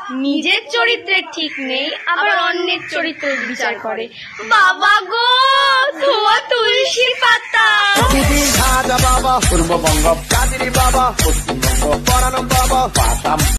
নিজের চরিত্রের ঠিক নেই, আবার অন্যের চরিত্রের বিচার করে। বাবা গো, ধোয়া তুলসী পাতা। বাবা পূর্ববঙ্গ, কাদিনী বাবা পশ্চিমবঙ্গ, পরানম বাবা